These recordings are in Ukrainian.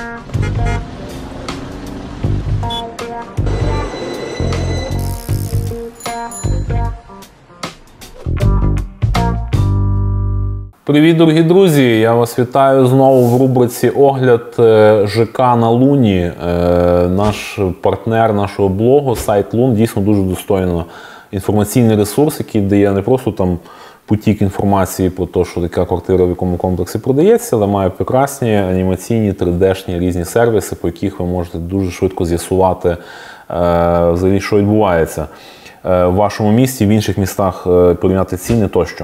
Привіт, дорогі друзі! Я вас вітаю знову в рубриці «Огляд ЖК на Луні». Наш партнер нашого блогу, сайт Лун, дійсно дуже достойно інформаційний ресурс, який дає не просто там потік інформації про те, що така квартира в якому комплексі продається, але має прекрасні анімаційні, 3D-шні різні сервіси, по яких ви можете дуже швидко з'ясувати, взагалі, що відбувається в вашому місті, в інших містах, порівняти ціни тощо.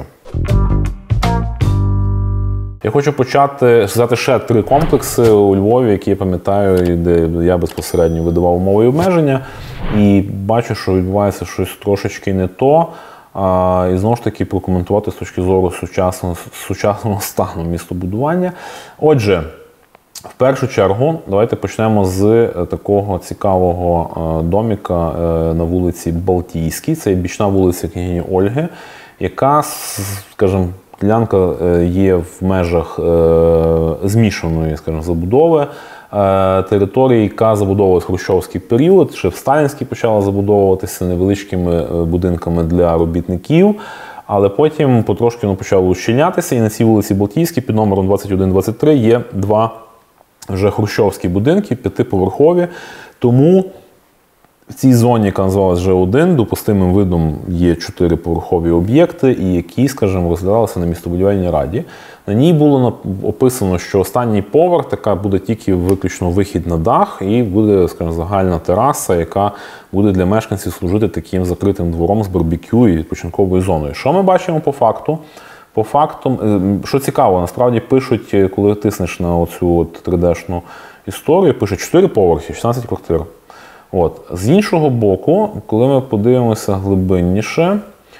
Я хочу сказати ще 3 комплекси у Львові, які я пам'ятаю, де я безпосередньо видавав умови і обмеження. І бачу, що відбувається щось трошечки не то. І знову ж таки прокоментувати з точки зору сучасного стану містобудування. Отже, в першу чергу, давайте почнемо з такого цікавого доміка на вулиці Балтійській. Це бічна вулиця княгині Ольги, яка, скажімо, ділянка є в межах змішаної, скажімо, забудови, території, яка забудовувалась в хрущовський період, ще в сталінський почала забудовуватися невеличкими будинками для робітників, але потім потрошки почало ущільнятися, і на цій вулиці Балтійській під номером 21-23 є 2 вже хрущовські будинки, 5-поверхові, тому в цій зоні, яка називалась Ж1, допустимим видом є 4-поверхові об'єкти, і які, скажімо, розглядалися на містобудівельній раді. На ній було описано, що останній поверх, така буде тільки виключно вихід на дах, і буде, скажімо, загальна тераса, яка буде для мешканців служити таким закритим двором з барбекю і відпочинковою зоною. Що ми бачимо по факту? По факту, що цікаво, насправді пишуть, коли тиснеш на оцю 3D-шну історію, пишуть 4 поверхи, 16 квартир. От. З іншого боку, коли ми подивимося глибинніше,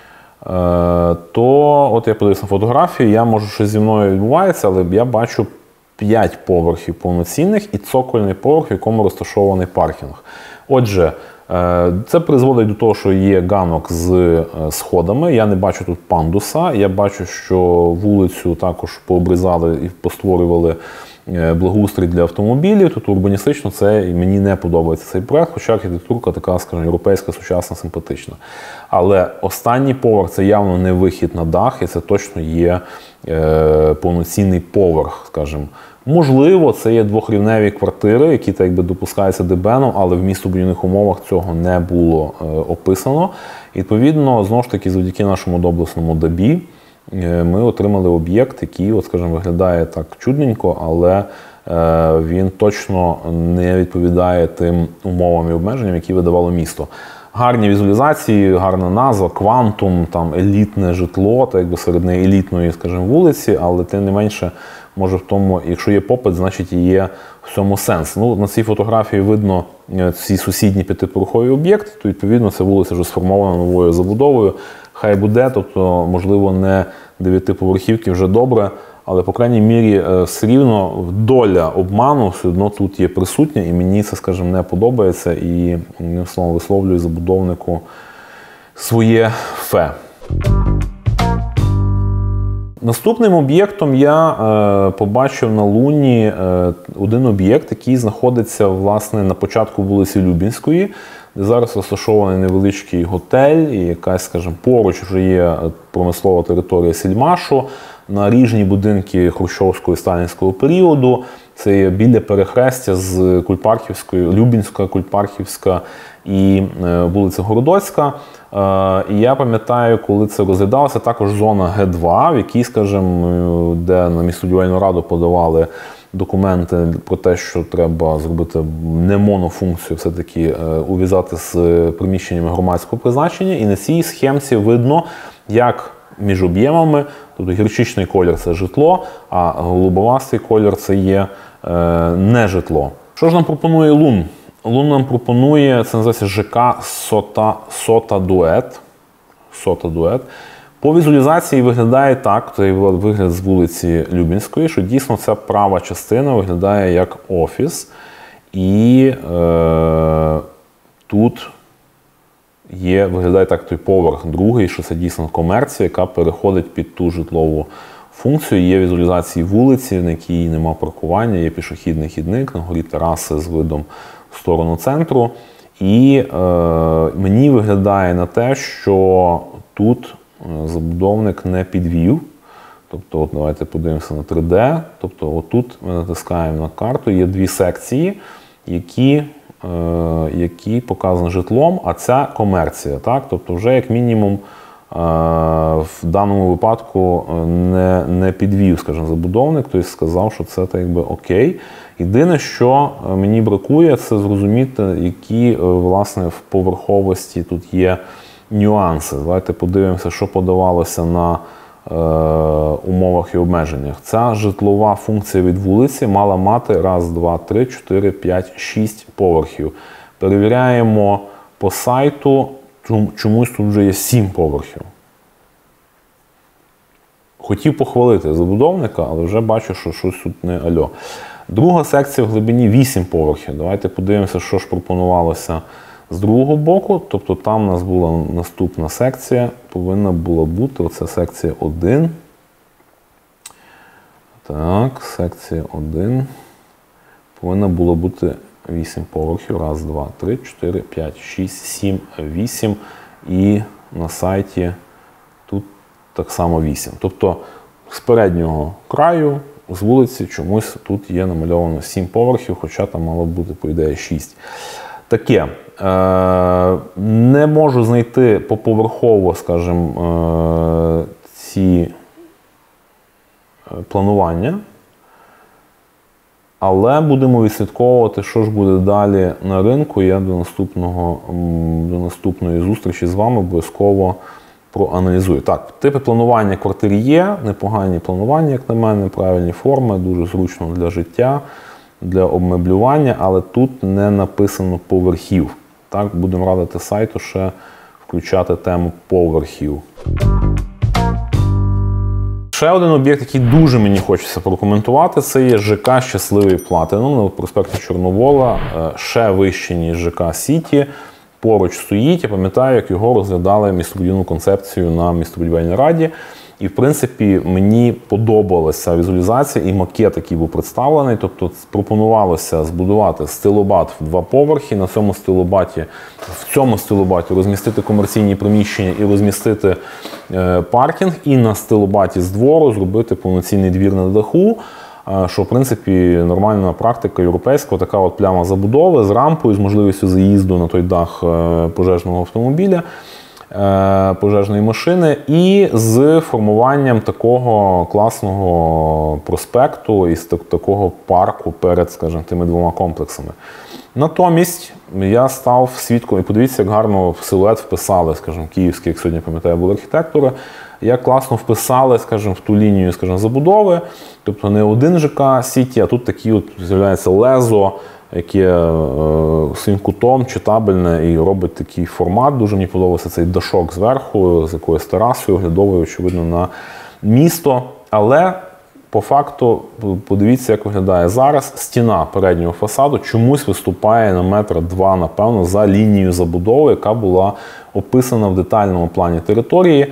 то от я подивився на фотографію, я можу, що зі мною відбувається, але я бачу 5 поверхів повноцінних і цокольний поверх, в якому розташований паркінг. Отже, це призводить до того, що є ганок з сходами, я не бачу тут пандуса, я бачу, що вулицю також пообрізали і постворювали благоустрій для автомобілів, тут урбаністично це і мені не подобається цей проект, хоча архітектурка така, скажімо, європейська, сучасна, симпатична. Але останній поверх це явно не вихід на дах, і це точно є повноцінний поверх, скажімо. Можливо, це є 2-рівневі квартири, які так якби допускаються ДБНом, але в містобудівних умовах цього не було описано. І, відповідно, знову ж таки, завдяки нашому доблесному ДАБІ, ми отримали об'єкт, який, от, скажімо, виглядає так чудненько, але він точно не відповідає тим умовам і обмеженням, які видавало місто. Гарні візуалізації, гарна назва, квантум, там елітне житло, так якби серед неї елітної, скажімо, вулиці, але тим не менше, може в тому, якщо є попит, значить і є в цьому сенс. Ну, на цій фотографії видно ці сусідні 5-поверхові об'єкти, то відповідно ця вулиця вже сформована новою забудовою. Хай буде, тобто, можливо, не 9-поверхівки вже добре, але, по крайній мірі, все рівно доля обману все одно тут є присутня, і мені це, скажімо, не подобається, і висловлюю забудовнику своє фе. Наступним об'єктом я побачив на Луні один об'єкт, який знаходиться, власне, на початку вулиці Любінської, де зараз розташований невеличкий готель і якась, скажімо, поруч вже є промислова територія Сільмашу, наріжні будинки хрущовського і сталінського періоду. Це є біля перехрестя з Кульпарківською, Любінська, Кульпарківська і вулиця Городоцька. І я пам'ятаю, коли це розглядалося, також зона Г2, в якій, скажімо, де на містобудівельну раду подавали документи про те, що треба зробити не монофункцію, все-таки ув'язати з приміщеннями громадського призначення. І на цій схемці видно, як між об'ємами, тобто гірчичний колір – це житло, а голубовастий колір – це є не житло. Що ж нам пропонує Лун? Лун нам пропонує, це називається ЖК Сота Дует. По візуалізації виглядає так, це вигляд з вулиці Любінської, що дійсно ця права частина виглядає як офіс. І тут виглядає так той поверх другий, що це дійсно комерція, яка переходить під ту житлову функцію, є візуалізації вулиці, на якій нема паркування, є пішохідний хідник, на горі тераси з видом в сторону центру. І мені виглядає на те, що тут забудовник не підвів. Тобто, от давайте подивимося на 3D. Тобто, отут ми натискаємо на карту, є дві секції, які показані житлом, а ця комерція. Так? Тобто, вже як мінімум в даному випадку не підвів, скажімо, забудовник, тобто сказав, що це так якби окей. Єдине, що мені бракує, це зрозуміти, які, власне, в поверховості тут є нюанси. Давайте подивимося, що подавалося на умовах і обмеженнях. Ця житлова функція від вулиці мала мати 1, 2, 3, 4, 5, 6 поверхів. Перевіряємо по сайту, чомусь тут вже є 7 поверхів. Хотів похвалити забудовника, але вже бачу, що щось тут не альо. Друга секція в глибині 8 поверхів. Давайте подивимося, що ж пропонувалося з другого боку. Тобто там у нас була наступна секція, повинна була бути оце секція 1. Так, секція 1. Повинна була бути 8 поверхів. 1, 2, 3, 4, 5, 6, 7, 8. І на сайті тут так само 8. Тобто з переднього краю, з вулиці, чомусь тут є намальовано 7 поверхів, хоча там мало бути, по ідеї, 6. Таке. Не можу знайти поповерхово, скажімо, ці планування, але будемо відслідковувати, що ж буде далі на ринку. Я до наступної зустрічі з вами обов'язково проаналізую. Так, типи планування квартир є, непогані планування, як на мене, правильні форми, дуже зручно для життя, для обмеблювання, але тут не написано поверхів. Так, будемо радити сайту ще включати тему поверхів. Ще один об'єкт, який дуже мені хочеться прокоментувати, це є ЖК «Щасливий Платинум» на проспекті Чорновола, ще вище, ніж ЖК «Сіті». Поруч стоїть, я пам'ятаю, як його розглядали містобудівну концепцію на містобудівельній раді. І, в принципі, мені подобалася візуалізація і макет, який був представлений. Тобто пропонувалося збудувати стилобат в 2 поверхи, в цьому стилобаті розмістити комерційні приміщення і розмістити паркінг, і на стилобаті з двору зробити повноцінний двір на даху, що, в принципі, нормальна практика європейська, така от пляма забудови з рампою, з можливістю заїзду на той дах пожежного автомобіля, пожежної машини, і з формуванням такого класного проспекту і такого парку перед, скажімо, тими 2 комплексами. Натомість я став свідком, і подивіться, як гарно в силует вписали, скажімо, київські, як сьогодні пам'ятаю, були архітектори, як класно вписали, скажімо, в ту лінію, скажімо, забудови. Тобто не один ЖК «Сіті», а тут такі от з'являється лезо, яке своїм кутом читабельне і робить такий формат. Дуже мені подобався цей дашок зверху, з якоюсь терасою оглядовою, очевидно, на місто. Але по факту, подивіться, як виглядає зараз. Стіна переднього фасаду чомусь виступає на 1-2 метри, напевно, за лінією забудови, яка була описана в детальному плані території.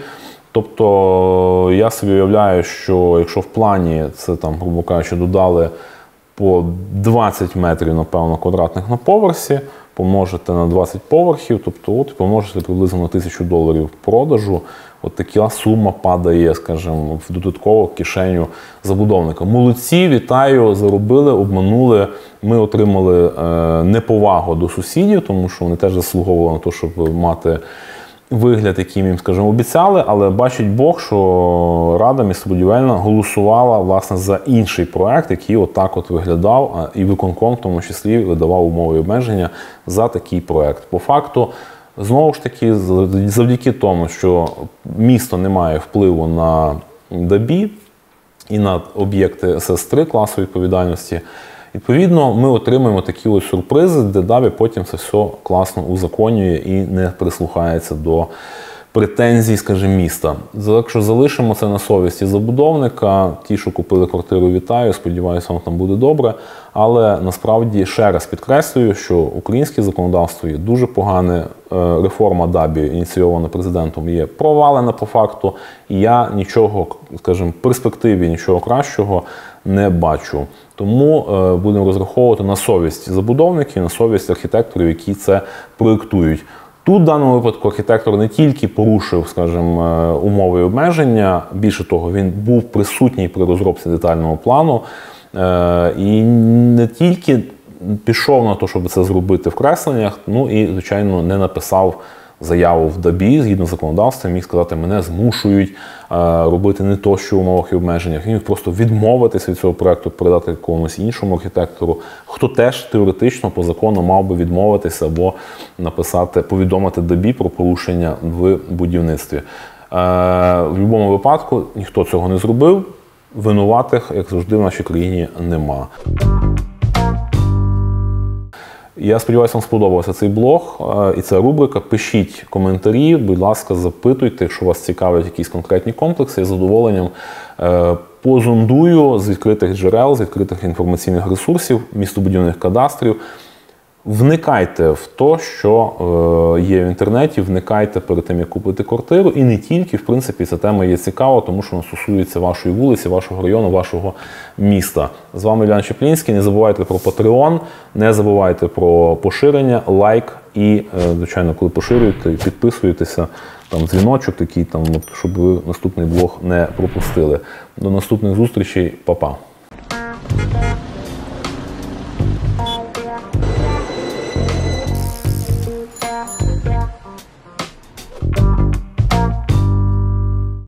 Тобто я собі уявляю, що якщо в плані це, там, грубо кажучи, додали по 20 метрів, напевно, квадратних на поверсі, помножити на 20 поверхів, тобто от помножити приблизно на $1000 продажу, от така сума падає, скажімо, в додаткову кишеню забудовника. Молодці, вітаю, заробили, обманули, ми отримали неповагу до сусідів, тому що вони теж заслуговували на те, щоб мати вигляд, який їм, скажімо, обіцяли, але бачить Бог, що Рада містобудівельна голосувала, власне, за інший проект, який отак от виглядав, і виконком, в тому числі, видавав умови і обмеження за такий проект. По факту, знову ж таки, завдяки тому, що місто не має впливу на ДАБІ і на об'єкти СС3 класу відповідальності, відповідно, ми отримуємо такі ось сюрпризи, де ДАБІ потім це все класно узаконює і не прислухається до претензій, скажімо, міста. Якщо залишимо це на совісті забудовника, ті, що купили квартиру, вітаю, сподіваюся, вам там буде добре. Але насправді ще раз підкреслюю, що українське законодавство є дуже погане, реформа ДАБІ, ініційована президентом, є провалена по факту, і я нічого, скажімо, в перспективі нічого кращого не бачу. Тому будемо розраховувати на совість забудовників, на совість архітекторів, які це проєктують. Тут в даному випадку архітектор не тільки порушив, скажімо, умови і обмеження, більше того, він був присутній при розробці детального плану і не тільки пішов на те, щоб це зробити в кресленнях, ну і, звичайно, не написав заяву в ДАБІ, згідно законодавства, міг сказати, мене змушують робити не то, що в умовах і обмеженнях. Він міг просто відмовитися від цього проєкту, передати якомусь іншому архітектору, хто теж теоретично по закону мав би відмовитися або написати, повідомити ДАБІ про порушення в будівництві. В будь-якому випадку ніхто цього не зробив, винуватих, як завжди, в нашій країні нема. Я сподіваюся, вам сподобався цей блог і ця рубрика. Пишіть коментарі, будь ласка, запитуйте, якщо вас цікавлять якісь конкретні комплекси. Я з задоволенням позондую з відкритих джерел, з відкритих інформаційних ресурсів, містобудівних кадастрів. Вникайте в те, що є в інтернеті, вникайте перед тим, як купити квартиру. І не тільки, в принципі, ця тема є цікава, тому що вона стосується вашої вулиці, вашого району, вашого міста. З вами Іллян Чеплінський. Не забувайте про Patreon, не забувайте про поширення, лайк і, звичайно, коли поширюєте, підписуєтеся, там дзвіночок такий, там, щоб ви наступний блог не пропустили. До наступних зустрічей. Па-па.